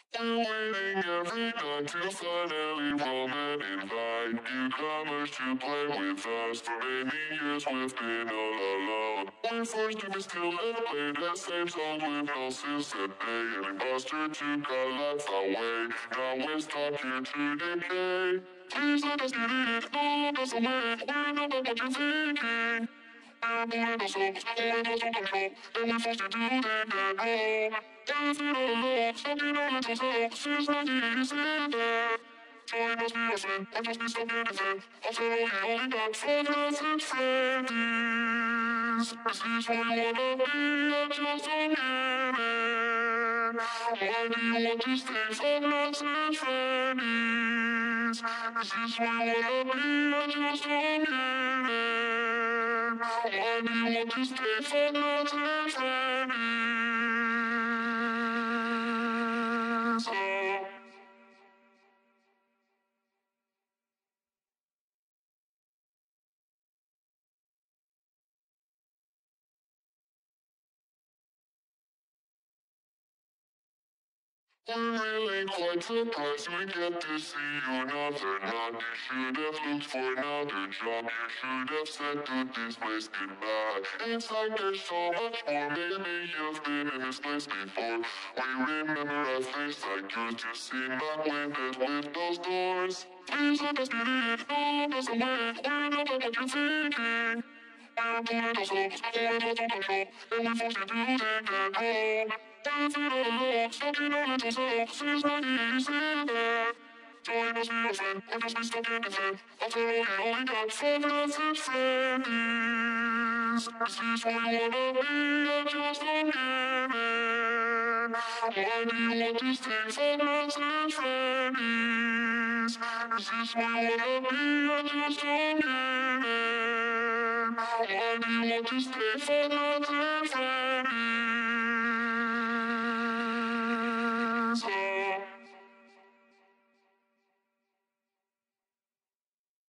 We're waiting every night to finally roam and invite newcomers to play with us. For many years we've been all alone. We're forced to be still and play the same song with no sense and day. And imposter took our life away. Now we're stuck here to decay. Please let us get it, don't let us away. We know what you're thinking. I'm bored of souls, bored of control, and we're forced to do that at home. If you don't love, something on little self, since 1987. Join us, be our friend, or just be stuck in a friend. After all, you only got 4 friends and friends. This is what you wanna be, and just don't get it. Why do you want to stay for friends and friends? This is what you wanna be, and just don't get it. Why do you want to stay for friends and friends? We're really quite surprised we get to see you another night. You should have looked for another job. You should have said to this place goodbye. It's like there's so much more. Maybe you've been in this place before. We remember a face like yours just seen back windows with those doors. Please let us get it, don't let us away. We know what you're thinking. I'm bored of souls, bored of control, and we're forced to do that at home. If you don't love, something on little self, since 1987. Join us, be a friend, or just be stuck in the fan. After all, you only got 4 friends and friends. This is what you wanna be, and just don't get it. Why do you want to stay for friends and friends? This is what you wanna be, and just don't get it. Why do you want to stay for friends and friends?